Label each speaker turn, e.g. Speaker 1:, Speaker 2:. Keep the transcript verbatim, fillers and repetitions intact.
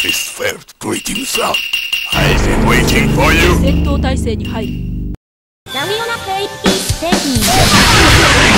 Speaker 1: This felt greeting, sir. I've been waiting for you.
Speaker 2: 戦闘態勢に入る。
Speaker 3: ラミオナフェイティステーキ